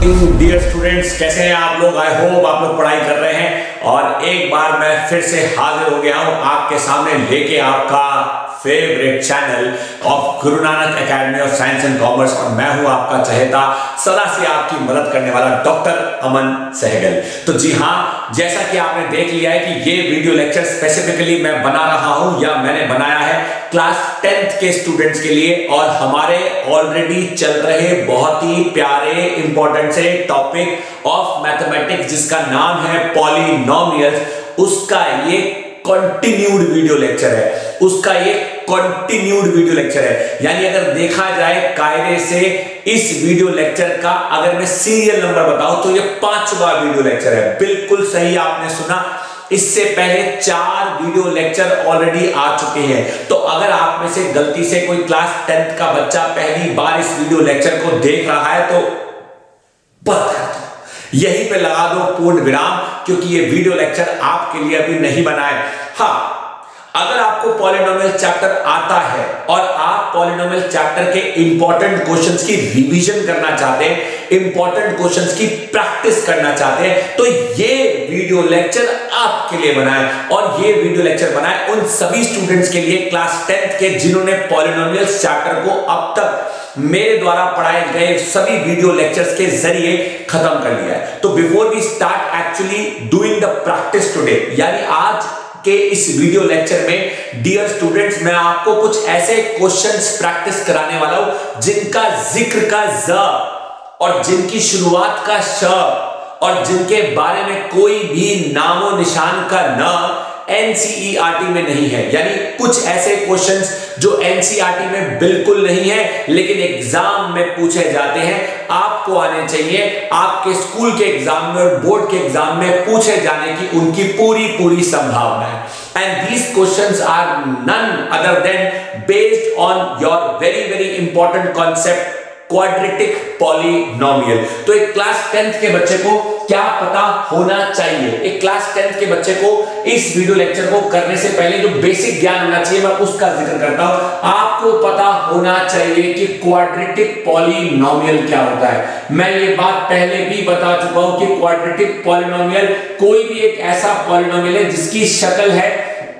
Morning dear students, कैसे हैं आप लोग। आई होप आप लोग पढ़ाई कर रहे हैं। और एक बार मैं फिर से हाजिर हो गया हूं आपके सामने लेके आपका favourite channel of Guru Nanak academy of science and commerce. और मैं हूं आपका चहेता, सदा से आपकी मदद करने वाला डॉक्टर अमन सहगल। तो जी हाँ, जैसा कि आपने देख लिया है कि ये वीडियो लेक्चर स्पेसिफिकली मैं बना रहा हूं या मैंने बनाया है क्लास 10th के स्टूडेंट्स के लिए। और हमारे ऑलरेडी चल रहे बहुत ही प्यारे इंपॉर्टेंट से टॉपिक ऑफ मैथमेटिक्स जिसका नाम है पॉलिनोमियल्स, उसका ये कंटिन्यूड वीडियो लेक्चर है। यानी अगर देखा जाए कायदे से इस वीडियो लेक्चर का अगर मैं सीरियल नंबर बताऊं तो ये 5वां वीडियो लेक्चर है। बिल्कुल सही आपने सुना, इससे पहले 4 वीडियो लेक्चर ऑलरेडी आ चुके हैं। तो अगर आप में से गलती से कोई क्लास 10th का बच्चा पहली बार इस वीडियो लेक्चर को देख रहा है तो बंद कर दो, यहीं पे लगा दो पूर्ण विराम, क्योंकि ये वीडियो लेक्चर आपके लिए अभी नहीं बना है। हाँ, अगर आपको पॉलिनोमियल चैप्टर आता है और आप पॉलिनोमियल चैप्टर के इंपॉर्टेंट क्वेश्चंस की रिवीजन करना चाहते हैं, इंपॉर्टेंट क्वेश्चंस की प्रैक्टिस करना चाहते हैं, तो ये वीडियो लेक्चर आपके लिए बना है। और ये वीडियो लेक्चर बना है उन सभी स्टूडेंट्स के लिए क्लास 10th के जिन्होंने पॉलिनोमियल चैप्टर को अब तक मेरे द्वारा पढ़ाए गए सभी वीडियो लेक्चर्स के जरिए खत्म कर लिया है। तो before we start actually doing the practice today, यानी आज के इस वीडियो लेक्चर में डियर स्टूडेंट्स मैं आपको कुछ ऐसे क्वेश्चंस प्रैक्टिस कराने वाला हूं जिनका जिक्र का ज और जिनकी शुरुआत का श और जिनके बारे में कोई भी नामो निशान का न एनसीईआरटी में नहीं है। यानी कुछ ऐसे क्वेश्चंस जो एनसीईआरटी में बिल्कुल नहीं है लेकिन एग्जाम में पूछे जाते हैं, आपको आने चाहिए, आपके स्कूल के एग्जाम में और बोर्ड के एग्जाम में पूछे जाने की उनकी पूरी संभावना है। And these questions are none other than based on your very important concept quadratic polynomial. तो एक क्लास 10th के बच्चे को क्या पता होना चाहिए, एक क्लास 10th के बच्चे को इस वीडियो लेक्चर को करने से पहले जो बेसिक ज्ञान होना चाहिए मैं उसका जिक्र करता हूं। आपको पता होना चाहिए कि क्वाड्रेटिक पॉलिनोमियल क्या होता है। मैं ये बात पहले भी बता चुका हूं कि क्वाड्रेटिक पॉलिनोमियल कोई भी एक ऐसा पॉलिनोमियल है जिसकी शक्ल है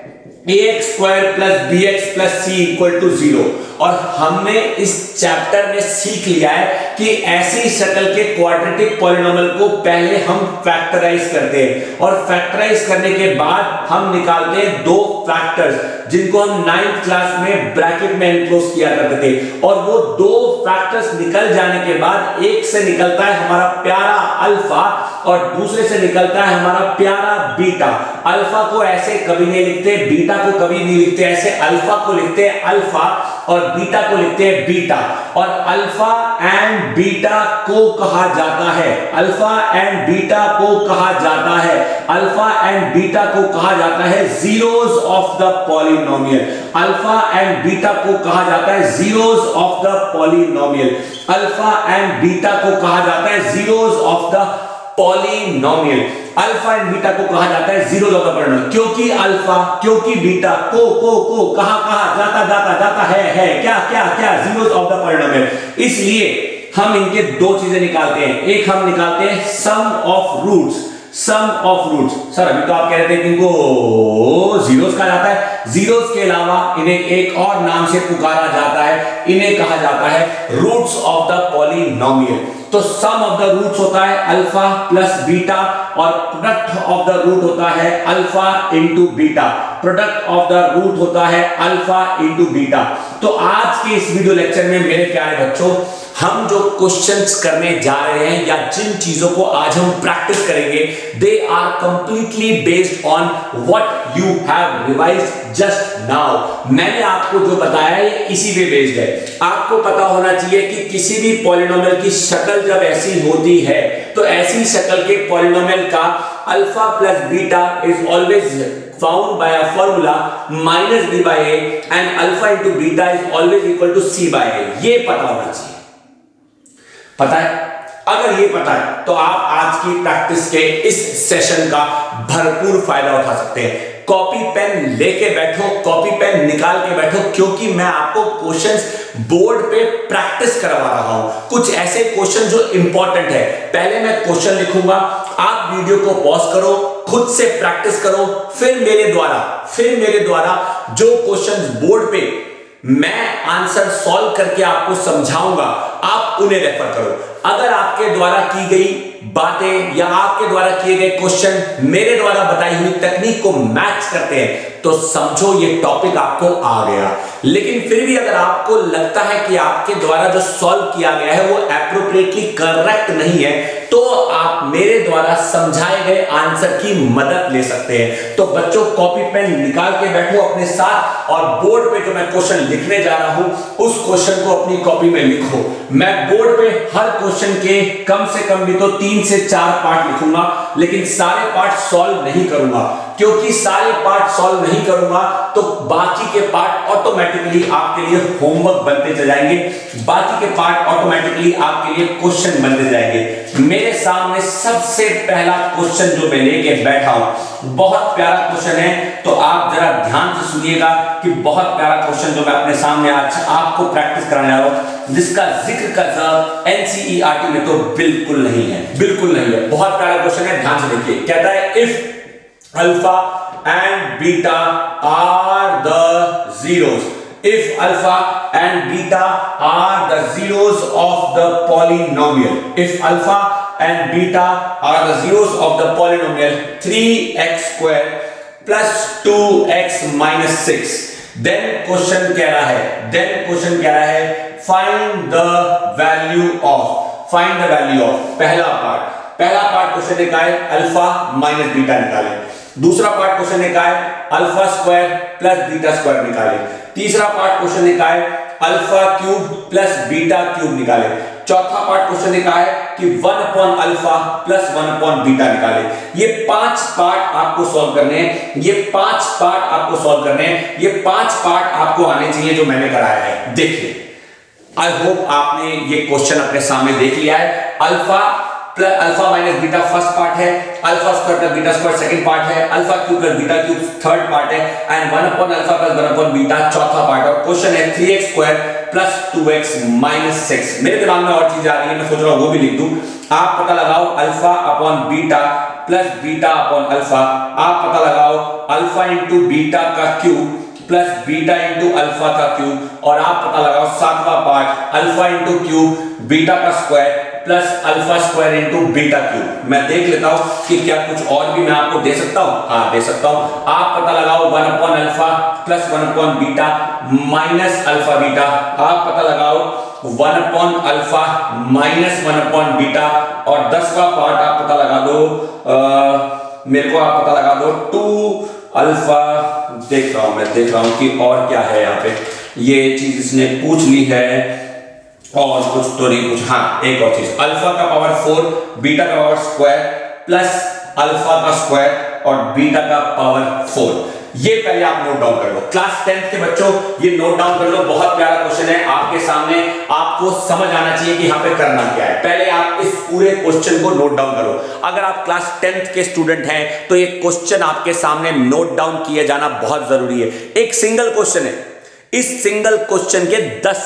ax square plus bx plus c equal to 0। और हमने इस चैप्टर में सीख लिया है कि ऐसी शक्ल के क्वाड्रेटिक पॉलिनोमियल को पहले हम फैक्टराइज करते हैं और फैक्टराइज करने के बाद हम निकालते हैं 2 फैक्टर्स जिनको हम 9th क्लास में ब्रैकेट में एनक्लोज किया करते थे। और वो 2 फैक्टर्स निकल जाने के बाद एक से निकलता है हमारा प्यारा अल्फा और दूसरे से निकलता है हमारा प्यारा बीटा। अल्फा को ऐसे कभी नहीं लिखते, बीटा को कभी नहीं लिखते, ऐसे अल्फा को लिखते हैं अल्फा और बीटा को लिखते हैं बीटा। और अल्फा एंड बीटा को कहा जाता है, अल्फा एंड बीटा को कहा जाता है, अल्फा एंड बीटा को कहा जाता है zeros of the polynomial. Alpha and beta को कहा जाता है zeros of the polynomial. Alpha and beta को कहा जाता है zeros of the polynomial. Alpha and beta को कहा जाता है जीरोस ऑफ द पॉलिनोमियल, क्योंकि अल्फा क्योंकि बीटा को कहा जाता है क्या जीरोस ऑफ द पॉलिनोमियल। इसलिए हम इनके 2 चीजें निकालते हैं। एक हम निकालते हैं सम ऑफ रूट्स। सर अभी तो आप कह रहे थे कि इनको जीरोस कहा जाता है, जीरोस के अलावा इन्हें एक और नाम से पुकारा जाता है, इन्हें कहा जाता है रूट्स ऑफ द पॉलिनोमियल। तो सम ऑफ द रूट्स होता है अल्फा प्लस बीटा और प्रोडक्ट ऑफ द रूट होता है alpha into beta. Product of the root होता है अल्फा इंटू बीटा। तो आज के इस वीडियो लेक्चर में मेरे प्यारे बच्चों हम जो क्वेश्चंस करने जा रहे हैं या जिन चीजों को आज हम प्रैक्टिस करेंगे they are completely based on what you have revised just now. मैंने आपको जो बताया है इसी पे बेस्ड है। आपको पता होना चाहिए कि किसी भी पॉलिनोमियल की शक्ल जब ऐसी होती है तो ऐसी शक्ल के पॉलिनोमियल का alpha plus beta is always found by a formula minus b by a and alpha into beta is always equal to c by a। ये पता होना चाहिए। पता है? अगर ये पता है तो आप आज की प्रैक्टिस के इस सेशन का भरपूर फायदा उठा सकते हैं। कॉपी पेन लेके बैठो, कॉपी पेन निकाल के बैठो, क्योंकि मैं आपको क्वेश्चंस बोर्ड पे प्रैक्टिस करवा रहा हूं। कुछ ऐसे क्वेश्चन जो इंपॉर्टेंट है, पहले मैं क्वेश्चन लिखूंगा, आप वीडियो को पॉज करो, खुद से प्रैक्टिस करो, फिर मेरे द्वारा जो क्वेश्चंस बोर्ड पे मैं आंसर सॉल्व करके आपको समझाऊंगा, आप उन्हें रेफर करो। अगर आपके द्वारा की गई बातें या आपके द्वारा किए गए क्वेश्चन मेरे द्वारा बताई हुई तकनीक को मैच करते हैं तो समझो ये टॉपिक आपको आ गया। लेकिन फिर भी अगर आपको लगता है कि आपके द्वारा जो सॉल्व किया गया है वो एप्रोप्रिएटली करेक्ट नहीं है, तो आप मेरे द्वारा समझाए गए आंसर की मदद ले सकते हैं। तो बच्चों, कॉपी पेन निकाल के बैठो अपने साथ और बोर्ड पे जो मैं क्वेश्चन लिखने जा रहा हूं उस क्वेश्चन को अपनी कॉपी में लिखो। मैं बोर्ड पे हर क्वेश्चन के कम से कम भी तो 3 से 4 पार्ट लिखूंगा, लेकिन सारे पार्ट सॉल्व नहीं करूंगा, क्योंकि सारे पार्ट सॉल्व नहीं करूंगा तो बाकी के पार्ट ऑटोमेटिकली आपके लिए होमवर्क बनते चले जाएंगे, बाकी के पार्ट ऑटोमेटिकली आपके लिए क्वेश्चन बनते जाएंगे। मेरे सामने सबसे पहला क्वेश्चन जो मैं लेके बैठा हूं, बहुत प्यारा क्वेश्चन है, तो आप जरा ध्यान से सुनिएगा कि बहुत प्यारा क्वेश्चन जो मैं अपने सामने आज आपको प्रैक्टिस कराने जा रहा हूं, जिसका जिक्र का एनसीईआरटी में तो बिल्कुल नहीं है, बिल्कुल नहीं है। बहुत प्यारा क्वेश्चन है, ध्यान से देखिए। कहता है if alpha and beta are the zeros, if alpha and beta are the zeros of the polynomial, if alpha and beta are the zeros of the polynomial 3x square plus 2x minus 6, then question कह रहा है find the value of पहला part question ने कहा है alpha minus beta निकाले, दूसरा part question ने कहा है alpha square plus beta square निकाले, तीसरा पार्ट क्वेश्चन ने कहा है alpha cube plus beta cube निकाले, चौथा पार्ट क्वेश्चन ने कहा है कि 1 upon alpha plus 1 upon beta निकाले। ये 5 पार्ट आपको सॉल्व करने हैं, ये 5 पार्ट आपको आने चाहिए जो मैंने कराया है। देखिए, आई होप आपने ये क्वेश्चन अपने सामने देख लिया है। Alpha minus beta first part है, alpha square plus beta square second part है, alpha cube plus beta cube third part है, and 1 upon alpha plus 1 upon beta चौथा पार्ट है। और क्वेश्चन है 3x square plus 2x minus 6। मेरे दिमाग में और चीजें आ रही है, मैं सोच रहा हूं वो भी लिख दूं। आप पता लगाओ alpha upon beta plus beta upon alpha, आप पता लगाओ अल्फा इंटू बीटा का cube plus beta into alpha का क्यूब, और आप पता लगाओ सातवां part alpha into cube beta का square plus alpha square into beta cube. मैं देख लेता हूं कि क्या कुछ और भी मैं आपको दे सकता हूं। हाँ, दे सकता हूं। आप पता लगाओ 1 upon alpha plus 1 upon beta minus alpha beta, आप पता लगाओ 1 upon alpha minus 1 upon beta, और 10वां पार्ट आप पता लगा दो, मेरे को आप पता लगा दो 2 अल्फा। देख रहा हूं कि और क्या है यहाँ पे। ये चीज इसने पूछ ली है और कुछ तो नहीं कुछ। हाँ, एक और चीज, अल्फा का पावर 4 बीटा का पावर स्क्वायर प्लस अल्फा का स्क्वायर और बीटा का पावर 4। ये पहले आप नोट डाउन कर लो। क्लास 10th के बच्चों ये नोट डाउन कर लो, बहुत प्यारा क्वेश्चन है आपके सामने, आपको समझ आना चाहिए कि यहाँ पे करना क्या है। पहले आप इस पूरे क्वेश्चन को नोट डाउन करो। अगर आप क्लास 10th के स्टूडेंट हैं तो ये क्वेश्चन आपके सामने नोट डाउन किए जाना बहुत जरूरी है। एक सिंगल क्वेश्चन है, इस सिंगल क्वेश्चन के 10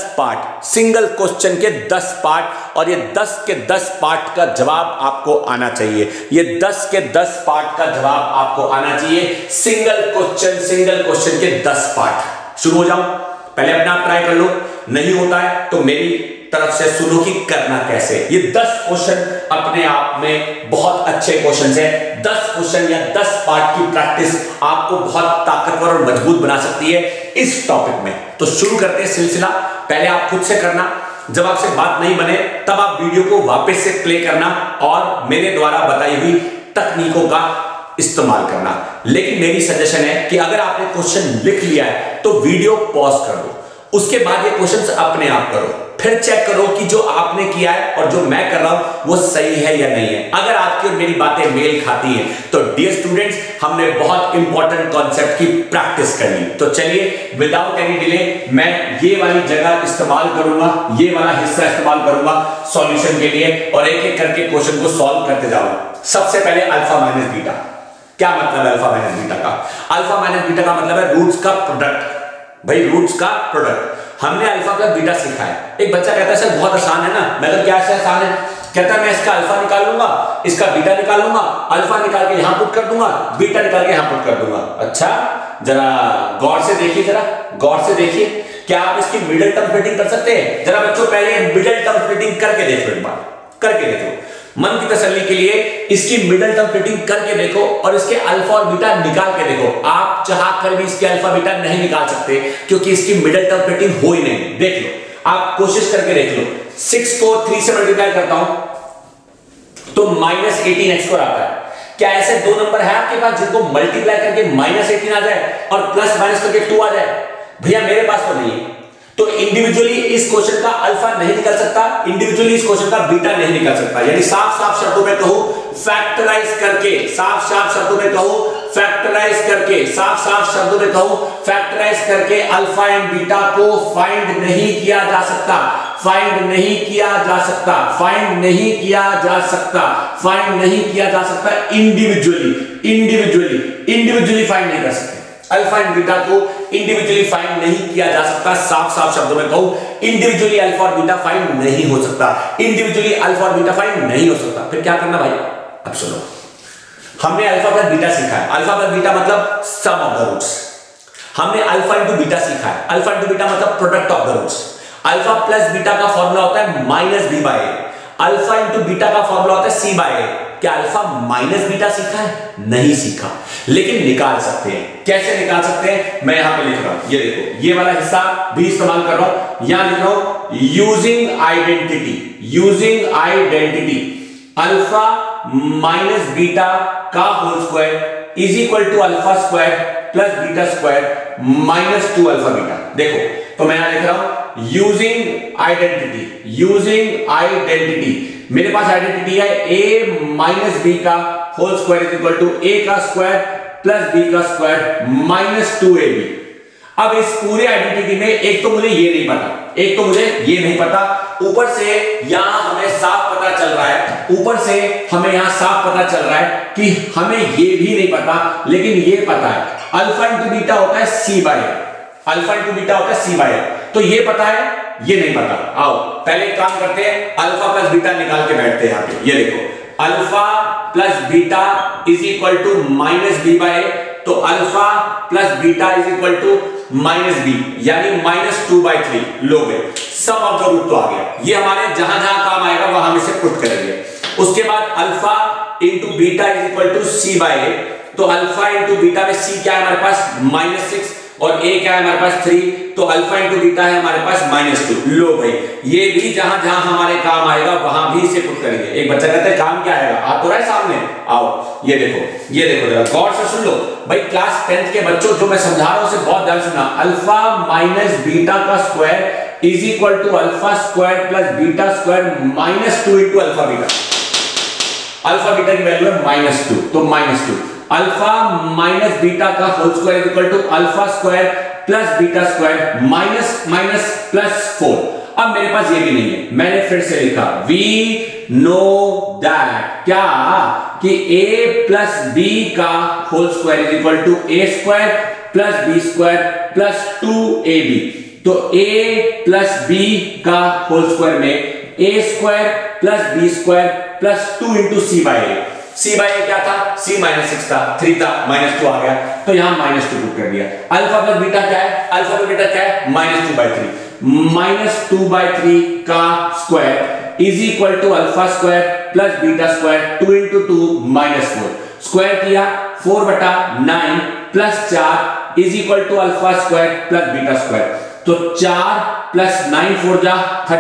पार्ट, और ये 10 के 10 पार्ट का जवाब आपको आना चाहिए। ये 10 के 10 पार्ट का जवाब आपको आना चाहिए। सिंगल क्वेश्चन के 10 पार्ट। शुरू हो जाऊं, पहले अपना आप ट्राई कर लो, नहीं होता है तो मेरी तरफ से सुनो कि करना कैसे। ये 10 क्वेश्चन अपने आप में बहुत अच्छे क्वेश्चन है। 10 क्वेश्चन या 10 पार्ट की प्रैक्टिस आपको बहुत ताकतवर और मजबूत बना सकती है इस टॉपिक में। तो शुरू करते हैं सिलसिला। पहले आप खुद से करना, जब आपसे बात नहीं बने तब आप वीडियो को वापस से प्ले करना और मेरे द्वारा बताई हुई तकनीकों का इस्तेमाल करना। लेकिन मेरी सजेशन है कि अगर आपने क्वेश्चन लिख लिया है तो वीडियो पॉज कर दो, उसके बाद ये क्वेश्चंस अपने आप करो, फिर चेक करो कि जो आपने किया है और जो मैं कर रहा हूं वो सही है या नहीं है। अगर आपकी और मेरी बातें मेल खाती हैं तो डियर स्टूडेंट्स, हमने बहुत इंपॉर्टेंट कॉन्सेप्ट की प्रैक्टिस करनी। तो चलिए विदाउट एनी डिले मैं ये वाली जगह इस्तेमाल करूंगा, ये वाला हिस्सा इस्तेमाल करूंगा सॉल्यूशन के लिए, और एक एक करके क्वेश्चन को सॉल्व करते जाऊंगा। सबसे पहले अल्फा माइनस बीटा। क्या मतलब है अल्फा माइनस बीटा का? अल्फा माइनस बीटा का मतलब है रूट्स का प्रोडक्ट। भाई रूट्स का प्रोडक्ट। हमने अल्फा प्लस बीटा सीखा है। एक बच्चा कहता है सर बहुत आसान है ना, मतलब क्या आसान है? कहता है मैं इसका अल्फा निकाल लूंगा, इसका बीटा निकाल लूंगा, अल्फा निकाल के यहां पुट कर दूंगा, बीटा निकाल के यहां पुट कर दूंगा। अच्छा जरा गौर से देखिए, जरा गौर से देखिए, क्या आप इसकी मिडिल टर्म स्प्लिटिंग कर सकते हैं? जरा बच्चों पहले मिडिल टर्म स्प्लिटिंग करके देखो, एक बार करके देखो, मन की तसल्ली के लिए इसकी मिडिल टर्म स्प्लिटिंग करके देखो और इसके अल्फा और बीटा निकाल के देखो। आप चाह कर भी इसके अल्फा बीटा नहीं निकाल सकते क्योंकि इसकी मिडिल टर्म स्प्लिटिंग हो ही नहीं। देख लो, आप कोशिश करके देख लो। 6 को 3 से मल्टीप्लाई करता हूं तो -18x² आता है। क्या ऐसे दो नंबर है आपके पास जिनको मल्टीप्लाई करके -18 आ जाए और प्लस माइनस करके 2 आ जाए? भैया मेरे पास तो नहीं है। तो इंडिविजुअली इस क्वेश्चन का अल्फा नहीं निकल सकता, इंडिविजुअली इस क्वेश्चन का बीटा नहीं निकल सकता। यानी साफ साफ शब्दों में कहूं फैक्टराइज करके, साफ साफ शब्दों में कहूं फैक्टराइज करके, साफ साफ शब्दों में कहूं फैक्टराइज करके अल्फा एंड बीटा को फाइंड नहीं किया जा सकता, फाइंड नहीं किया जा सकता, फाइंड नहीं किया जा सकता, फाइंड नहीं किया जा सकता। इंडिविजुअली इंडिविजुअली इंडिविजुअली फाइंड नहीं कर सकते। अल्फा एंड बीटा को इंडिविजुअली फाइंड नहीं किया जा सकता। साफ साफ शब्दों में कहूं इंडिविजुअली अल्फा और बीटा फाइंड नहीं हो सकता, इंडिविजुअली अल्फा और बीटा फाइंड नहीं हो सकता। फिर क्या करना भाई? अब सुनो, हमने अल्फा प्लस बीटा सीखा है। अल्फा प्लस बीटा मतलब सम ऑफ द रूट्स। हमने अल्फा इंटू बीटा सीखा है। अल्फा इंटू बीटा मतलब product of the roots. Alpha plus beta का फॉर्मूला होता है -b/a। अल्फा इंटू बीटा का फॉर्मूला होता है c/a। क्या अल्फा माइनस बीटा सीखा है? नहीं सीखा, लेकिन निकाल सकते हैं। कैसे निकाल सकते हैं? मैं यहां पे लिख रहा हूं, ये देखो, ये वाला हिस्सा भी इस्तेमाल कर रहा हूं। यहां लिख रहा हूं using identity, using identity alpha minus beta का whole square is equal to alpha square plus beta square minus 2 alpha beta. देखो तो मैं यहां लिख रहा हूं यूजिंग आइडेंटिटी, यूजिंग आइडेंटिटी। मेरे पास आइडेंटिटी है a माइनस बी का whole square is equal to a का स्क्वायर प्लस b का स्क्वायर माइनस 2ab। अब इस पूरे आइडेंटिटी में एक तो मुझे ये नहीं पता, एक तो मुझे ये नहीं पता, ऊपर से यहां हमें साफ पता चल रहा है, ऊपर से हमें यहां साफ पता चल रहा है कि हमें ये भी नहीं पता, लेकिन ये पता है अल्फा इंटू बीटा होता है c/a, अल्फा इंटू बीटा होता है c/a। तो ये पता है, ये नहीं पता। आओ पहले एक काम करते हैं, अल्फा प्लस बीटा निकाल के बैठते हैं यहां पे। ये देखो alpha plus beta is equal to -b/a। तो alpha plus beta is equal to -b यानी -2/3। लोगे सम ऑफ द रूट तो आ गया। ये हमारे जहां जहां काम आएगा वहां हम इसे पुट करेंगे। उसके बाद alpha into beta is equal to c/a। तो अल्फा इंटू बीटा में c क्या है हमारे पास? -6 और a क्या है हमारे पास? 3। तो अल्फा इंटू बीटा है हमारे पास -2। लो भाई, ये भी जहां जहां हमारे काम आएगा वहां भी इसे पुट करेंगे। एक बच्चा कहता है काम क्या आएगा? आ तो रहा है सामने। आओ ये देखो, ये देखो, जरा गौर से सुन लो भाई। क्लास 10th के बच्चों, जो मैं समझा रहा हूं उसे बहुत ध्यान सुनना। अल्फा माइनस बीटा का square is equal to alpha square plus beta square -2 into alpha beta. Alpha beta की वैल्यू है -2, तो -2 अल्फा माइनस बीटा का whole square is equal to alpha square plus beta square minus plus 4। अब मेरे पास ये भी नहीं है, मैंने फिर से लिखा वी नो दैट क्या कि a प्लस b का whole square is equal to a square plus b square plus 2ab। तो a प्लस b का होल स्क्वायर में a square plus b square plus 2 into c/a। c/a क्या था? c -6 था, 3 था, -2 आ गया, तो यहां -2 पुट कर दिया। अल्फा प्लस बीटा क्या है? अल्फा प्लस बीटा क्या है? -2/3। -2/3 का square is equal to alpha square plus beta square 2 into 2 -4। Square किया 4/9 plus 4 is equal to alpha square plus beta square. तो 4 प्लस 9 4 जा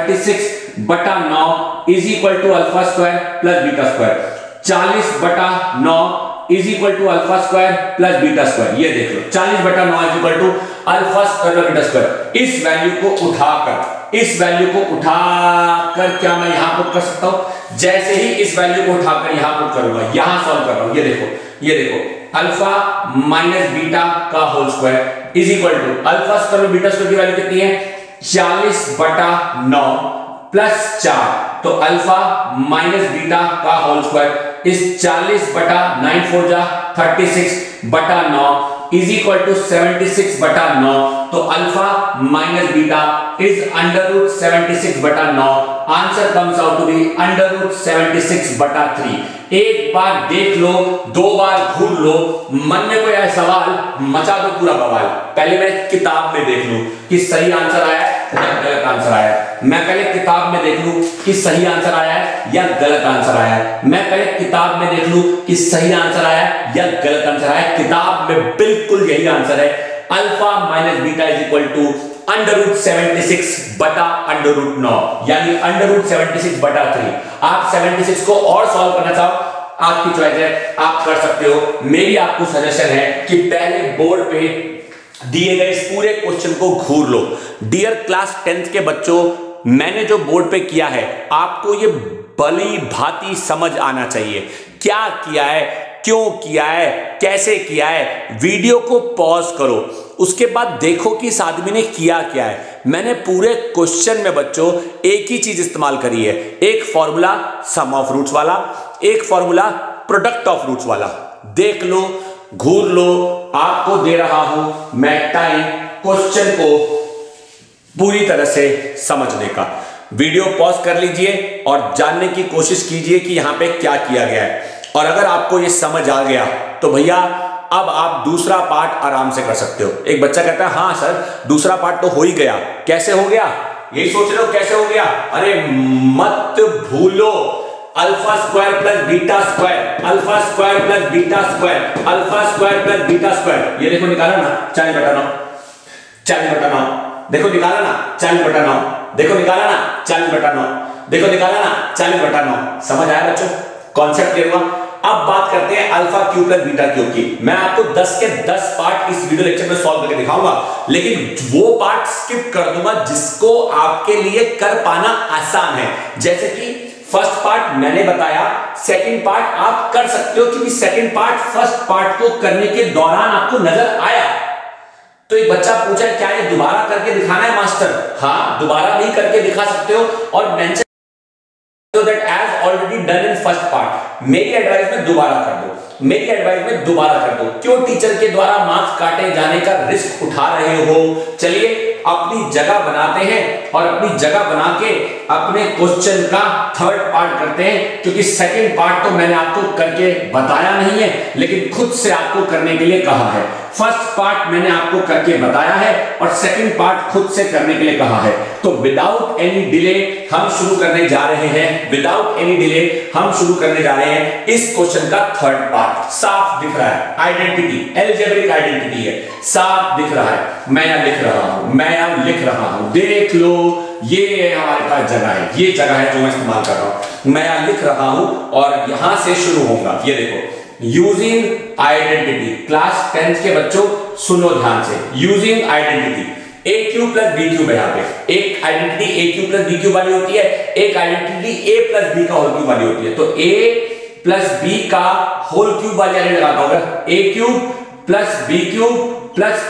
36/9 is equal to alpha square plus beta square. 40/9 is equal to alpha square plus beta square. ये देख लो 40/9 is equal to alpha square plus beta square. इस value को उठाकर, इस value को उठाकर क्या मैं यहां पुट कर सकता हूं? जैसे ही इस वैल्यू को उठाकर यहां पुट करूंगा, यहां सॉल्व कर रहा हूं। ये देखो, ये देखो अल्फा माइनस बीटा का whole square is equal to alpha square beta square की वैल्यू कितनी है? 40/9 प्लस 4। तो अल्फा माइनस बीटा का होल स्क्वायर इस 40 बटा 9 4 जा 36 बटा 9 इज इक्वल टू 76 बटा 9। तो alpha minus beta is under root 76 बटा 9। Answer comes out to be under root 76 बटा 3। एक बार देख लो, दो बार घूर लो, मन में कोई ऐसा सवाल मचा दो पूरा बवाल। पहले मैं किताब में देख लूं कि सही आंसर आया या गलत आंसर आया। मैं पहले किताब में देख लूं कि सही आंसर आया है या गलत आंसर आया है। मैं पहले किताब में देख लूं कि सही आंसर आया या गलत आंसर आया। किताब में बिल्कुल यही आंसर है, alpha minus beta is equal to under root 76 बटा अंडर रूट 9 यानी अंडर रूट 76 बटा 3। आप 76 को और सॉल्व करना चाहो आपकी चॉइस है, आप कर सकते हो। मेरी आपको सजेशन है कि पहले बोर्ड पे दिए गए इस पूरे क्वेश्चन को घूर लो। डियर क्लास 10th के बच्चों, मैंने जो बोर्ड पे किया है आपको ये भली भांति समझ आना चाहिए। क्या किया है, क्यों किया है, कैसे किया है। वीडियो को पॉज करो, उसके बाद देखो कि इस आदमी ने किया क्या है। मैंने पूरे क्वेश्चन में बच्चों एक ही चीज इस्तेमाल करी है, एक फॉर्मूला सम ऑफ रूट्स वाला, एक फॉर्मूला प्रोडक्ट ऑफ रूट्स वाला। देख लो, घूर लो, आपको दे रहा हूं मैं टाइम क्वेश्चन को पूरी तरह से समझने का। वीडियो पॉज कर लीजिए और जानने की कोशिश कीजिए कि यहां पे क्या किया गया है। और अगर आपको ये समझ आ गया तो भैया अब आप दूसरा पार्ट आराम से कर सकते हो। एक बच्चा कहता है हाँ सर दूसरा पार्ट तो हो ही गया, कैसे हो गया यही सोच रहे हो, कैसे हो गया। अरे मत भूलो, alpha square plus beta square, alpha square plus beta square, alpha square plus beta square. ये देखो निकाला ना 40 बटा 9, 40 बटा 9, देखो निकाला ना 40 बटा 9, देखो निकाला ना 40 बटा 9, देखो निकाला ना 40 बटा 9। समझ आया बच्चों, कॉन्सेप्ट क्लियर हुआ। अब बात करते हैं alpha cube plus beta cube की। मैं आपको 10 के 10 पार्ट इस वीडियो लेक्चर में सॉल्व करके दिखाऊंगा, लेकिन वो पार्ट स्किप कर दूंगा जिसको आपके लिए कर पाना आसान है। जैसे कि फर्स्ट पार्ट मैंने बताया, सेकंड पार्ट आप कर सकते हो क्योंकि सेकंड पार्ट फर्स्ट पार्ट को करने के दौरान आपको नजर आया। तो एक बच्चा पूछा क्या ये दोबारा करके दिखाना है मास्टर? हाँ, दोबारा भी करके दिखा सकते हो और mention that as already done in first part। मेरी एडवाइस में दोबारा कर दो, मेरी एडवाइस में दोबारा कर दो। क्यों टीचर के द्वारा मार्क्स काटे जाने का रिस्क उठा रहे हो? चलिए अपनी जगह बनाते हैं और अपनी जगह बना के अपने क्वेश्चन का थर्ड पार्ट करते हैं, क्योंकि सेकंड पार्ट तो मैंने आपको करके बताया नहीं है लेकिन खुद से आपको करने के लिए कहा है। फर्स्ट पार्ट मैंने आपको करके बताया है और सेकंड पार्ट खुद से करने के लिए कहा है। तो विदाउट एनी डिले हम शुरू करने जा रहे हैं, विदाउट एनी डिले हम शुरू करने जा रहे हैं इस क्वेश्चन का थर्ड पार्ट। साफ दिख रहा है, आइडेंटिटी, अलजेब्रिक आइडेंटिटी है, साफ दिख रहा है। मैं यहां लिख रहा हूं, मैं यहां लिख रहा हूं, देख लो ये हमारे पास जगह है, ये जगह है जो मैं इस्तेमाल कर रहा हूं। मैं यहां लिख रहा हूं और यहां से शुरू होगा। ये देखो, यूजिंग आइडेंटिटी। क्लास 10th के बच्चों सुनो ध्यान से, using identity A cube plus B cube है। यहाँ पे एक identity A cube plus B cube वाली होती है, एक आइडेंटिटी ए प्लस बी का होल क्यूब वाली होती है। तो ए प्लस बी का होल क्यूब वाली आइडेंटिटी लगाता होगा, ए क्यूब प्लस बी क्यूब प्लस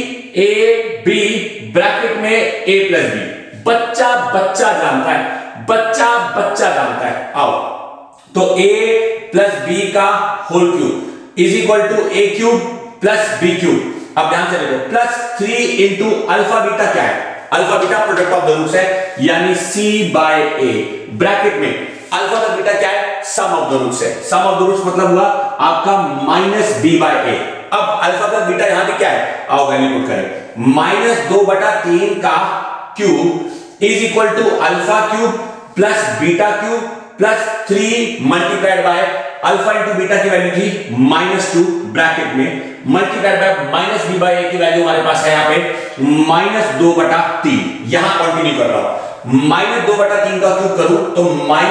3ab ब्रैकेट में a प्लस बी। बच्चा बच्चा जानता है, बच्चा बच्चा जानता है। आओ, तो a प्लस बी का whole cube is equal to a cube plus B cube. अब ध्यान से देखो, प्लस 3 इंटू अल्फा बीटा क्या है? Alpha beta product of the roots है, यानी c बाय a ब्रैकेट में अल्फा का बीटा क्या है? सम ऑफ द रूट्स है। सम ऑफ द रूट्स मतलब हुआ आपका माइनस b बाय a। अब अल्फा का बीटा यहां पे क्या है? आओ वैल्यू पुट करें, -2/3 का cube is equal to alpha cube plus beta cube plus 3 multiplied by alpha into beta की वैल्यू थी -2 ब्रैकेट में multiplied by -b by a की वैल्यू हमारे पास है यहाँ पे -2/3। यहां कंटिन्यू कर रहा हूं, -2/3 का क्यूब करूं तो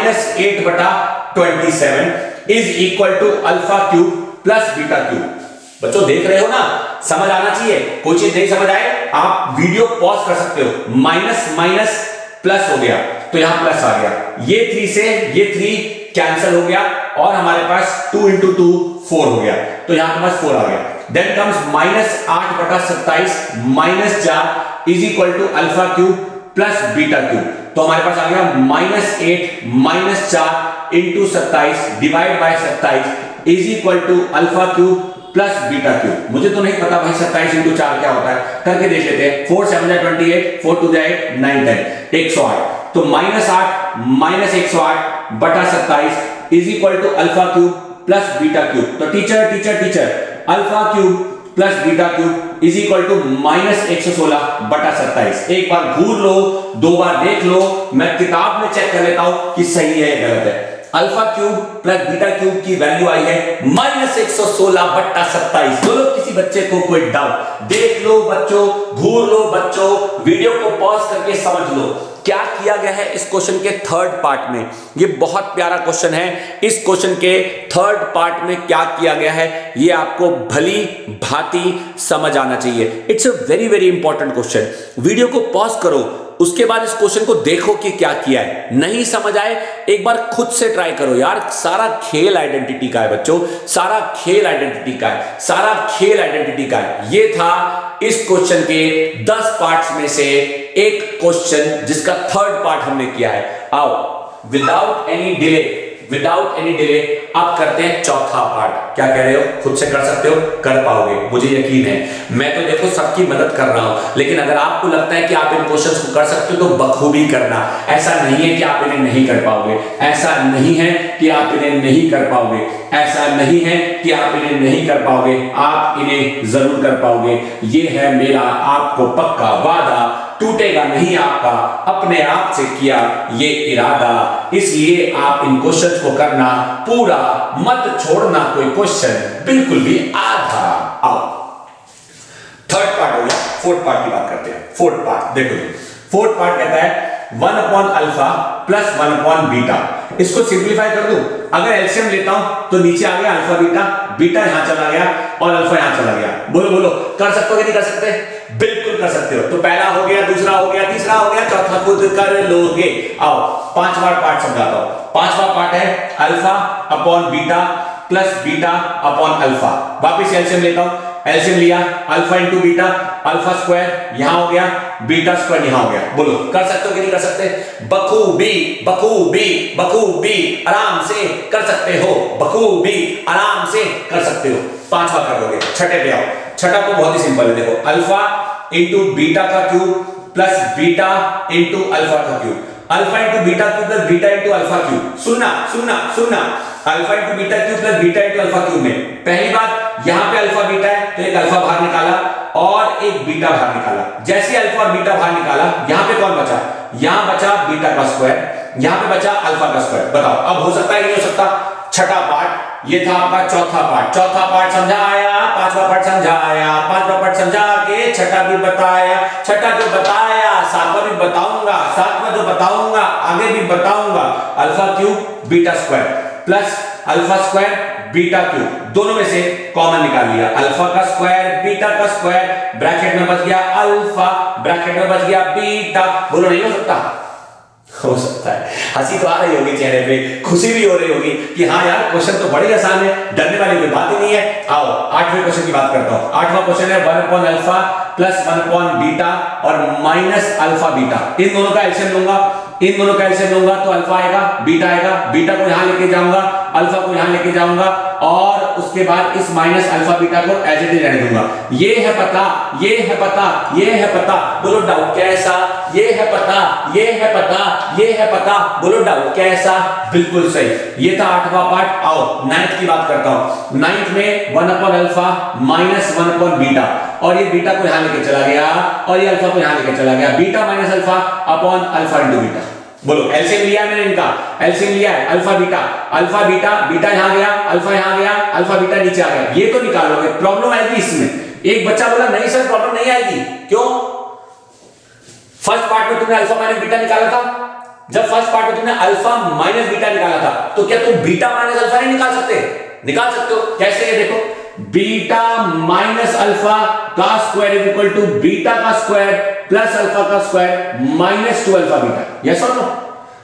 -8/27 is equal to alpha cube plus beta cube. बच्चों देख रहे हो ना, समझ आना चाहिए। कोई चीज नहीं समझ आए आप वीडियो पॉज कर सकते हो। माइनस माइनस प्लस हो गया तो यहां प्लस आ गया, ये 3 से ये 3 कैंसिल हो गया और हमारे पास 2 इंटू 2 4 हो गया, तो यहां पे पास 4 आ गया। Then comes -8/27 -4 is equal to alpha cube plus beta cube. तो हमारे पास आ गया -8 - 4 × 27 divide by 27 is equal to alpha cube plus beta cube. मुझे तो नहीं पता भाई 27 × 4 क्या होता है, करके देख लेते हैं। 4 7 28, 4 2 8 9 10 108। तो -8 - 108 बटा 27 is equal to alpha cube plus beta cube. तो teacher alpha cube plus beta cube is equal to -116 बटा 27। एक बार घूर लो, दो बार देख लो, मैं किताब में चेक कर लेता हूं कि सही है या गलत है। Alpha cube plus beta cube की वैल्यू आई है -116 बटा 27। बोलो किसी बच्चे को कोई डाउट? देख लो बच्चों, घूर लो बच्चों, वीडियो को पॉज करके समझ लो क्या किया गया है इस क्वेश्चन के थर्ड पार्ट में। ये बहुत प्यारा क्वेश्चन है। इस क्वेश्चन के थर्ड पार्ट में क्या किया गया है ये आपको भली भांति समझ आना चाहिए। It's a very very important question. Video को पॉज करो, उसके बाद इस क्वेश्चन को देखो कि क्या किया है। नहीं समझ आए एक बार खुद से ट्राई करो यार। सारा खेल आइडेंटिटी का है बच्चों, सारा खेल आइडेंटिटी का है, सारा खेल आइडेंटिटी का है। ये था इस क्वेश्चन के 10 पार्ट्स में से एक क्वेश्चन जिसका थर्ड पार्ट हमने किया है। आओ विदाउट एनी डिले आप करते हैं चौथा पार्ट। क्या कह रहे हो? खुद से कर सकते हो, कर पाओगे, मुझे यकीन है। मैं तो देखो सबकी मदद कर रहा हूं, लेकिन अगर आपको लगता है कि आप इन क्वेश्चंस को कर सकते हो तो बखूबी करना। ऐसा नहीं है कि आप इन्हें नहीं कर पाओगे, ऐसा नहीं है कि आप इन्हें नहीं कर पाओगे, ऐसा नहीं है कि आप इन्हें नहीं कर पाओगे। आप इन्हें जरूर कर पाओगे, ये है मेरा आपको पक्का वादा। टूटेगा नहीं आपका अपने आप से किया ये इरादा। इसलिए आप इन क्वेश्चंस को करना पूरा, मत छोड़ना कोई क्वेश्चन बिल्कुल भी आधा। आओ थर्ड पार्ट हो गया, फोर्थ पार्ट की बात करते हैं। फोर्थ पार्ट देखो जी, फोर्थ पार्ट कहता है 1/अल्फा प्लस 1/बीटा। इसको सिंप्लीफाई कर दूं, अगर एलसीएम लेता हूं तो नीचे आ गया अल्फा बीटा, बीटा यहां चला गया और अल्फा यहां चला गया। बोलो बोलो कर सकते हो कि नहीं कर सकते? बिल्कुल कर सकते हो। तो पहला हो गया, दूसरा हो गया, तीसरा हो गया, चौथा खुद कर लोगे। आओ पांचवा पार्ट समझाता हूं। पांचवा पार्ट है alpha upon beta plus beta upon alpha. वापिस एलसीएम लेता हूं, एलसीएम लिया, alpha into beta, alpha square यहां हो गया, बीटा स्क्वायर यहां हो गया। बोलो कर सकते हो कि नहीं कर सकते? बखूबी बखूबी बखूबी आराम से कर सकते हो, बखूबी आराम से कर सकते हो। पांचवा कर लोगे। छठे पे आओ। छठा तो बहुत ही सिंपल है, देखो अल्फा इंटू बीटा का cube plus beta into alpha का cube, alpha into beta cube plus beta into alpha cube. सुनना सुनना सुनना, alpha into beta cube plus beta into alpha cube में पहली बात यहां पे अल्फा बीटा है तो एक अल्फा बाहर निकाला और एक बीटा बाहर निकाला। जैसे अल्फा और बीटा बाहर निकाला यहां पे कौन बचा? यहां बचा बीटा का स्क्वायर, यहां पे बचा अल्फा का स्क्वायर। बताओ अब हो सकता है कि नहीं हो सकता? छठा पार्ट ये था आपका चौथा पार्ट। चौथा पार्ट समझाया, पांचवा पार्ट समझाया, पांचवा पार्ट समझा के छठा भी बताया, छठा जो बताया सातवां भी बताऊंगा, सातवां जो बताऊंगा आगे भी बताऊंगा। Alpha cube beta square plus alpha square beta cube, दोनों में से कॉमन निकाल लिया। अल्फा का स्क्वायर बीटा का स्क्वायर, ब्रैकेट में बच गया अल्फा, ब्रैकेट में बच गया बीटा। बोलो नहीं हो सकता? हो सकता है। हंसी तो आ रही होगी चेहरे पे, खुशी भी हो रही होगी कि हाँ यार क्वेश्चन तो बड़ी आसान है, डरने वाली कोई बात ही नहीं है। आओ आठवें क्वेश्चन की बात करता हूं। आठवां क्वेश्चन है 1/अल्फा प्लस 1/बीटा और माइनस अल्फा बीटा। इन दोनों का एलसीएम लूंगा, इन दोनों का एलसीएम लूंगा तो अल्फा आएगा, बीटा आएगा, बीटा को यहां लेके जाऊंगा, अल्फा को यहां लेके जाऊंगा और उसके बाद इस माइनस अल्फा बीटा को एज इट इज रहने दूंगा। ये है पता, ये है पता, ये है पता। बोलो डाउट कैसा? ये है पता, ये है पता, ये है पता। बोलो डाउट कैसा? बिल्कुल सही। ये था आठवां पार्ट। आओ नाइन्थ की बात करता हूं। नाइन्थ में 1/अल्फा माइनस 1/बीटा और ये बीटा को यहां लेके चला गया और ये अल्फा को यहां लेके चला गया। Beta minus alpha upon alpha into beta. बोलो एलसीएम लिया मैंने इनका, एलसीएम लिया है alpha beta, alpha beta, beta यहां गया, अल्फा यहां गया, अल्फा बीटा नीचे आ गया। ये तो निकालोगे, प्रॉब्लम आएगी इसमें। एक बच्चा बोला नहीं सर प्रॉब्लम नहीं आएगी, क्यों? फर्स्ट पार्ट में तुमने अल्फा माइनस बीटा निकाला था, जब फर्स्ट पार्ट में तुमने अल्फा माइनस बीटा निकाला था तो क्या तुम बीटा माइनस अल्फा नहीं निकाल सकते? निकाल सकते हो। कैसे? ये देखो बीटा माइनस अल्फा का square is equal to beta का स्क्वायर प्लस अल्फा का square minus 2 alpha beta. Yes और नो?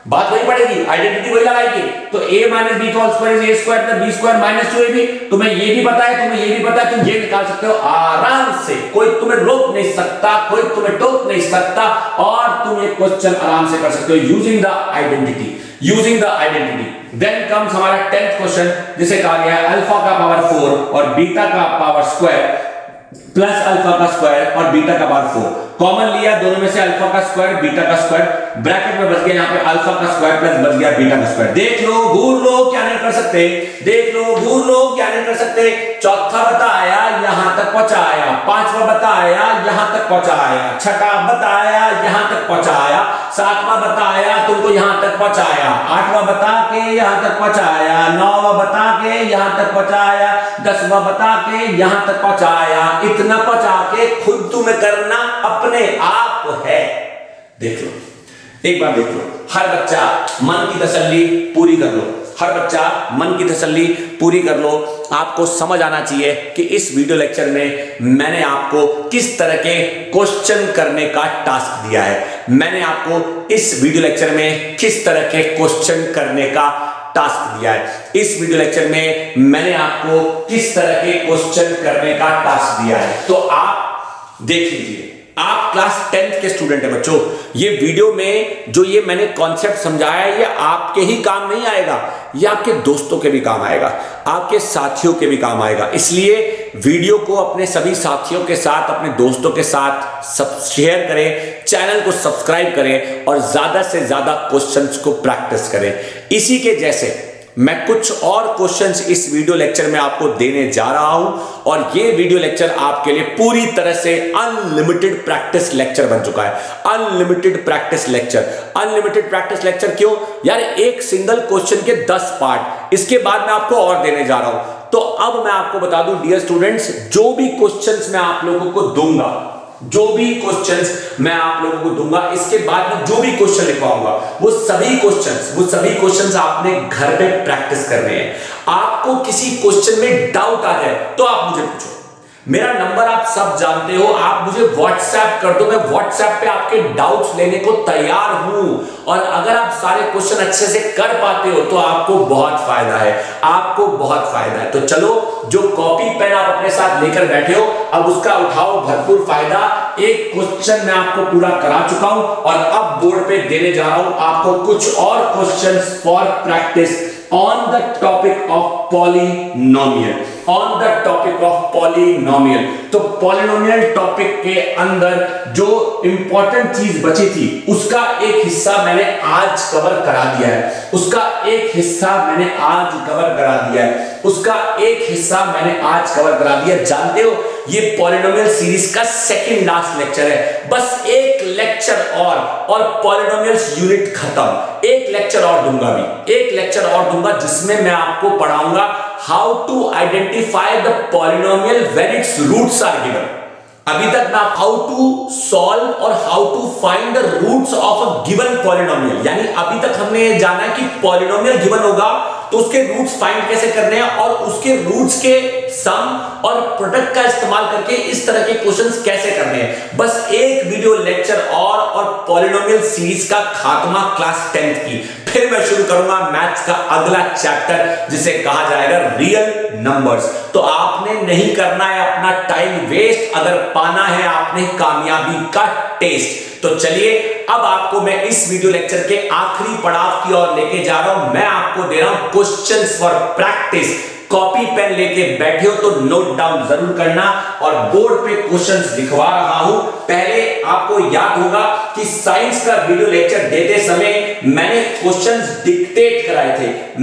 बात वही पड़ेगी, आइडेंटिटी वही लगाएगी। तो a minus b whole square is a square plus b square minus 2ab। तुम्हें ये भी पता है, तुम्हें ये भी पता है, तुम ये निकाल सकते हो आराम से, कोई तुम्हें रोक नहीं सकता, कोई तुम्हें टोक नहीं सकता, और तुम ये क्वेश्चन आराम से कर सकते हो using the identity, using the identity. Then comes हमारा 10th क्वेश्चन, जिसे कहा गया है अल्फा का पावर 4 और बीटा का पावर स्क्वायर प्लस अल्फा का स्क्वायर और बीटा का पावर 4। कॉमन लिया दोनों में से अल्फा का स्क्वायर बीटा का स्क्वायर, ब्रैकेट में बच गया यहाँ पे अल्फा का स्क्वायर प्लस बच गया बीटा का स्क्वायर। देख लो, घूर लो, क्या नहीं कर सकते, देख लो, घूर लो, क्या नहीं कर सकते। चौथा बताया यहां तक पहुंचाया, पांचवा बताया यहां तक पहुंचाया, छठा बताया यहां तक पहुंचाया, सातवां बताया तुमको यहां तक पहुंचाया, आठवां बता के यहां तक पहुंचाया, नौवां बता के यहां तक पहुंचाया, 10वां बता के यहां तक पहुंचाया। इतना पहुंचा के खुद तुम्हें करना अपने आप है। देख लो, एक बार देख लो, हर बच्चा मन की तसल्ली पूरी कर लो, हर बच्चा मन की तसल्ली पूरी कर लो। आपको समझ आना चाहिए कि इस वीडियो लेक्चर में मैंने आपको किस तरह के क्वेश्चन करने का टास्क दिया है, मैंने आपको इस वीडियो लेक्चर में किस तरह के क्वेश्चन करने का टास्क दिया है, इस वीडियो लेक्चर में मैंने आपको किस तरह के क्वेश्चन करने का टास्क दिया है। तो आप देख लीजिए, आप क्लास 10th के स्टूडेंट हैं बच्चों, ये वीडियो में जो ये मैंने कॉन्सेप्ट समझाया है ये आपके ही काम नहीं आएगा, ये आपके दोस्तों के भी काम आएगा, आपके साथियों के भी काम आएगा। इसलिए वीडियो को अपने सभी साथियों के साथ, अपने दोस्तों के साथ सब शेयर करें, चैनल को सब्सक्राइब करें और ज्यादा से ज्यादा क्वेश्चंस को प्रैक्टिस करें। इसी के जैसे मैं कुछ और क्वेश्चंस इस वीडियो लेक्चर में आपको देने जा रहा हूं, और ये वीडियो लेक्चर आपके लिए पूरी तरह से अनलिमिटेड प्रैक्टिस लेक्चर बन चुका है। Unlimited practice lecture, unlimited practice lecture क्यों यार? एक सिंगल क्वेश्चन के 10 पार्ट, इसके बाद मैं आपको और देने जा रहा हूं। तो अब मैं आपको बता दूं डियर स्टूडेंट्स, जो भी क्वेश्चंस मैं आप लोगों को दूंगा, जो भी क्वेश्चंस मैं आप लोगों को दूंगा, इसके बाद में जो भी क्वेश्चन लिखवाऊंगा, वो सभी क्वेश्चंस आपने घर पे प्रैक्टिस करने हैं। आपको किसी क्वेश्चन में डाउट आ जाए तो आप मुझे पूछो, मेरा नंबर आप सब जानते हो, आप मुझे व्हाट्सएप कर दो, मैं व्हाट्सएप पे आपके डाउट्स लेने को तैयार हूं। और अगर आप सारे क्वेश्चन अच्छे से कर पाते हो तो आपको बहुत फायदा है, आपको बहुत फायदा है। तो चलो, जो कॉपी पेन आप अपने साथ लेकर बैठे हो, अब उसका उठाओ भरपूर फायदा। एक क्वेश्चन मैं आपको पूरा करा चुका हूं और अब बोर्ड पे देने जा रहा हूं आपको कुछ और questions for practice on the topic of polynomial, on the topic of polynomial. तो पॉलिनोमियल टॉपिक के अंदर जो इंपॉर्टेंट चीज बची थी उसका एक हिस्सा मैंने आज कवर करा दिया है, उसका एक हिस्सा मैंने आज कवर करा दिया है, उसका एक हिस्सा मैंने आज कवर करा दिया। जानते हो, ये पॉलिनोमियल सीरीज का सेकंड लास्ट लेक्चर है, बस एक लेक्चर और पॉलिनोमियल्स यूनिट खत्म। एक लेक्चर और दूंगा, भी एक लेक्चर और दूंगा जिसमें मैं आपको पढ़ाऊंगा how to identify the polynomial when it's roots are given. अभी तक मैं हाउ टू सॉल्व और how to find the roots of a given polynomial, यानी अभी तक हमने ये जाना है कि पॉलिनोमियल गिवन होगा तो उसके रूट्स फाइंड कैसे करने हैं और उसके रूट्स के सम और प्रोडक्ट का इस्तेमाल करके इस तरह के क्वेश्चंस कैसे करने हैं। बस एक वीडियो लेक्चर और पॉलिनोमियल सीरीज का खात्मा क्लास 10th की, फिर मैं शुरू करूंगा मैथ्स का अगला चैप्टर जिसे कहा जाएगा रियल नंबर्स। तो आपने नहीं करना है अपना टाइम वेस्ट, अगर पाना है आपने कामयाबी का टेस्ट। तो चलिए, अब आपको मैं इस वीडियो लेक्चर के आखिरी पड़ाव की ओर लेके जा रहा हूं। मैं आपको दे रहा हूं questions for practice. Copy pen लेके बैठे हो तो नोट डाउन जरूर करना, और बोर्ड पे क्वेश्चंस लिखवा रहा हूं। पहले आपको याद होगा कि साइंस का वीडियो लेक्चर देते समय मैंने क्वेश्चंस डिक्टेट कराए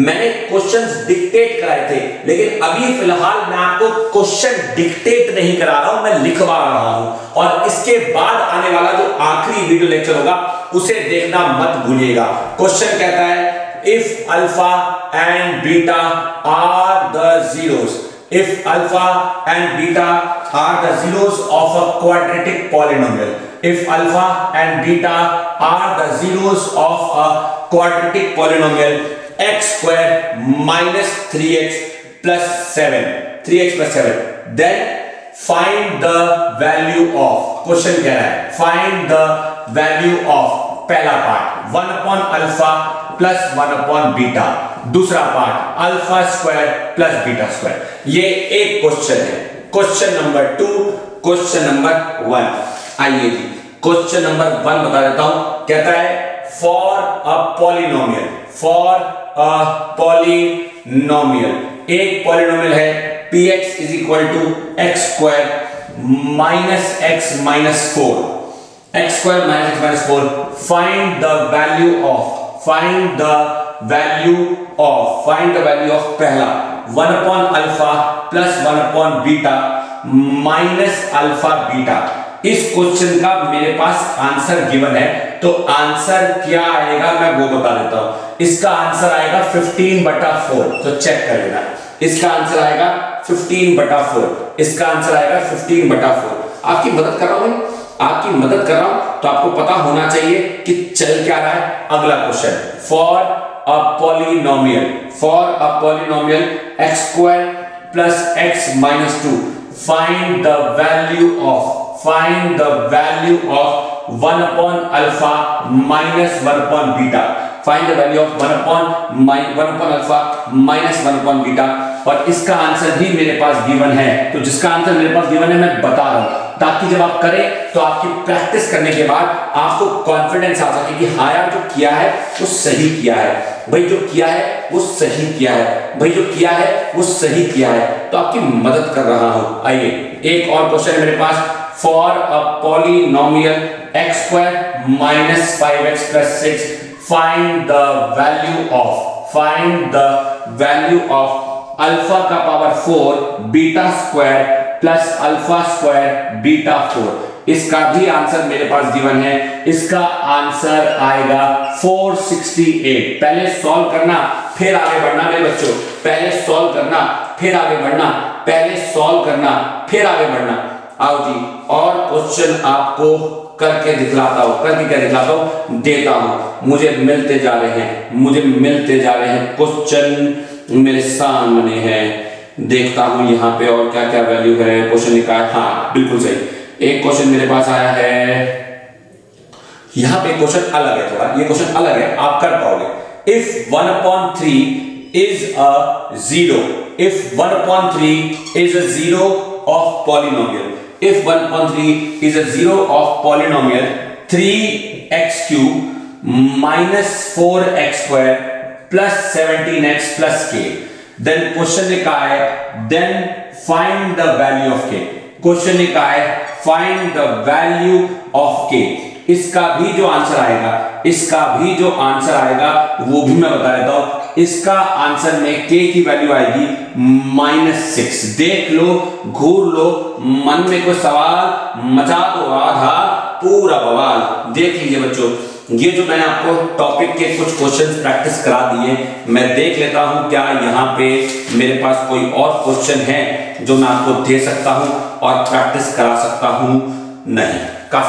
थे, लेकिन अभी फिलहाल मैं आपको क्वेश्चन डिक्टेट नहीं करा रहा हूं, मैं लिखवा रहा हूं। और इसके बाद आने वाला जो आखिरी वीडियो लेक्चर होगा उसे देखना मत भूलिएगा। क्वेश्चन कहता है, if alpha and beta are the zeros, if alpha and beta are the zeros of a quadratic polynomial, if alpha and beta are the zeros of a quadratic polynomial, x square minus 3x plus 7, 3x plus 7, then find the value of, question कह रहा है find the value of, पहला part 1 upon alpha plus 1 upon beta, दूसरा part alpha square plus beta square. ये एक question है। Question number 2, question number 1। आइए जी question number 1 बता देता हूं। कहता है for a polynomial, for a polynomial, एक पॉलिनोमियल है px is equal to x square minus x minus 4, x square minus x minus 4। Find the value of, find the value of, find the value of पहला 1 upon alpha plus 1 upon beta minus alpha beta. इस question का मेरे पास answer given है, तो answer क्या आएगा मैं वो बता देता हूं। इसका आंसर आएगा 15/4, तो चेक कर लेना। इसका आंसर आएगा 15/4, इसका आंसर आएगा 15/4। आपकी मदद कर रहा हूं, आपकी मदद कर रहा हूं, तो आपको पता होना चाहिए कि चल क्या रहा है। अगला question, for a polynomial, for a polynomial x square plus x minus 2, find the value of, find the value of 1 upon alpha minus 1 upon beta, find the value of 1 upon alpha minus 1 upon beta। और इसका answer भी मेरे पास given है, तो जिसका answer मेरे पास given है मैं बता रहा हूं, ताकि जब आप करें तो आपकी प्रैक्टिस करने के बाद आपको कॉन्फिडेंस आ सके कि हाँ यार जो किया है वो सही किया है, भाई जो किया है वो सही किया है, भाई जो किया है वो सही किया है, तो आपकी मदद कर रहा हूं। आइए एक और क्वेश्चन है मेरे पास, for a polynomial x square minus 5x plus 6, find the value of, find the value of alpha का power 4 beta square plus alpha square beta 4। इसका भी आंसर मेरे पास गिवन है, इसका आंसर आएगा 468। पहले सॉल्व करना फिर आगे बढ़ना मेरे बच्चों, पहले सॉल्व करना फिर आगे बढ़ना, पहले सॉल्व करना फिर आगे बढ़ना। आओ जी और क्वेश्चन आपको करके दिखलाता हूं, करके क्या दिखलाता हूं, देता हूं। मुझे मिलते जा रहे हैं, मुझे मिलते जा रहे हैं, क्वेश्चन मेरे सामने है, देखता हूं यहाँ पे और क्या क्या वैल्यू है। क्वेश्चन लिखा है, हाँ बिल्कुल सही, एक क्वेश्चन मेरे पास आया है, यहाँ पे क्वेश्चन अलग है, थोड़ा ये क्वेश्चन अलग है, आप कर पाओगे। If 1/3 is a 0, if 1/3 is a 0 of polynomial, if 1/3 is a 0 of polynomial 3x cube minus 4x square plus 17x plus k, then question लिखा है then find the value of k, question लिखा है find the value of k। इसका भी जो answer आएगा, इसका भी जो आंसर आएगा वो भी मैं बता देता हूं। इसका आंसर में k की वैल्यू आएगी -6। देख लो, घूर लो, मन में कोई सवाल मचा दो, आधा पूरा बवाल। देख लीजिए बच्चों, ये जो मैंने आपको टॉपिक के कुछ क्वेश्चंस प्रैक्टिस करा दिए, मैं देख लेता हूं क्या यहाँ पे मेरे पास कोई और क्वेश्चन है जो मैं आपको दे सकता हूं और प्रैक्टिस करा सकता हूं। नहीं,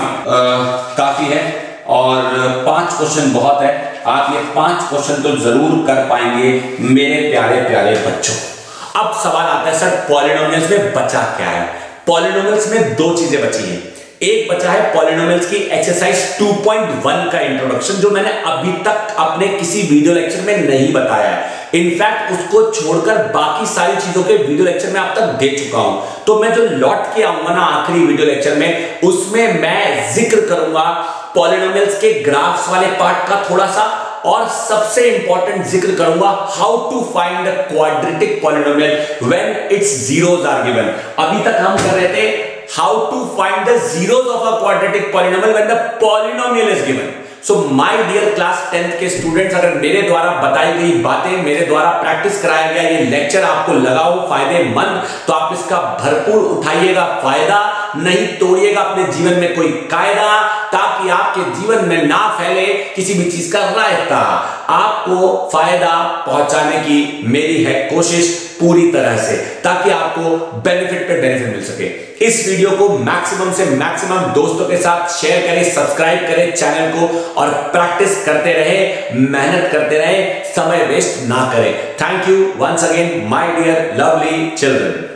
काफी है और 5 क्वेश्चन बहुत है। आप ये 5 क्वेश्चन तो जरूर कर पाएंगे मेरे प्यारे प्यारे बच्चों। अब सवाल आता है सर पॉलिनोमियल्स में बचा क्या है। पॉलिनोमियल्स में 2 चीजें बची हैं। एक बचा है पॉलिनोमियल्स की एक्सरसाइज 2.1 का इंट्रोडक्शन, जो मैंने अभी तक अपने किसी वीडियो लेक्चर में नहीं बताया है। इनफैक्ट उसको छोड़कर बाकी सारी चीजों के वीडियो लेक्चर में आप तक दे चुका हूं, तो मैं जो लौट के आऊंगा ना आखिरी वीडियो लेक्चर में, उसमें मैं जिक्र करूंगा पॉलिनोमियल्स के ग्राफ्स वाले पार्ट का थोड़ा सा, और सबसे इंपॉर्टेंट जिक्र करूंगा how to find the quadratic polynomial when it's zeros are given. अभी तक हम कर रहे थे how to find the zeros of a quadratic polynomial when the polynomial is given. So my dear class 10th के students, अगर मेरे द्वारा बताई गई बातें, मेरे द्वारा प्रैक्टिस कराया गया ये लेक्चर आपको लगा हो फायदेमंद, तो आप इसका भरपूर उठाइएगा फायदा, नहीं तोड़िएगा अपने जीवन में कोई कायदा, ताकि आपके जीवन में ना फैले किसी भी चीज का रायता। आपको फायदा पहुंचाने की मेरी है कोशिश पूरी तरह से, ताकि आपको बेनिफिट पे बेनिफिट मिल सके। इस वीडियो को मैक्सिमम से मैक्सिमम दोस्तों के साथ शेयर करें, सब्सक्राइब करें चैनल को, और प्रैक्टिस करते रहे, मेहनत करते रहे, समय वेस्ट ना करें। Thank you once again my dear lovely children.